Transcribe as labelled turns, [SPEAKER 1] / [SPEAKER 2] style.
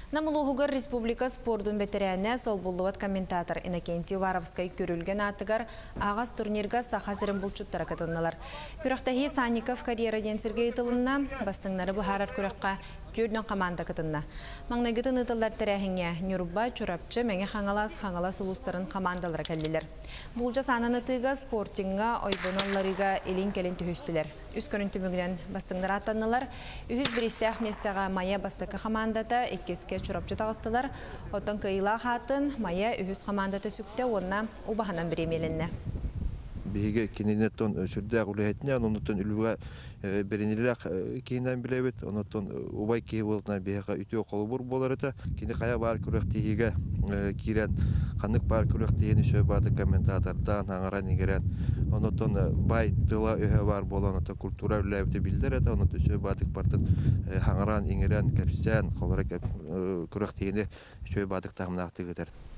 [SPEAKER 1] Намылуғығыр Республика спордун бетерәне сол болуат комментатор Иннокентий Варовскай көрілген атыгар ағас турнирга сахазырын бұлчуттара катынналар. Күрақтахи Санников карьера денсерге итылынна, бастыңнары бұхарар күраққа түрден команда катынна. Маңнагытын ытылар тәрәхіңе Нюрба, Чурапчы, мәңе хаңалас ұлыстарын командалары кәлділер. Бұлжа сананы тыға спортинға, ойбоналарыға елін кәлін түхістілер. Үз көрінтімігінен бастыңдар атанылар. Үхіз бірістәқ местаға Майя бастықы командата, еккеске Чурапчы тағыстылар. Отын кыйла хатын Майя үхіз командата сүкті, онына ұбағанан біремелінні.
[SPEAKER 2] Биге киненеттон сүрдәк үләһетне, оннан үлүгә беренеләк кинен билебет, оннан убай ки бултна бега үтө колбур болар ата. Кине кая бар күрәк тиге кирән, канык бар күрәк тигене шөбаты комментатордан аңара нигерән. Оннан бай тыла өһә бар болан ата культура үләбите билдер ата, оннан шөбатык бартын аңаран иңерән кәпсән, колара күрәк тигене шөбатык тагынак тигетер.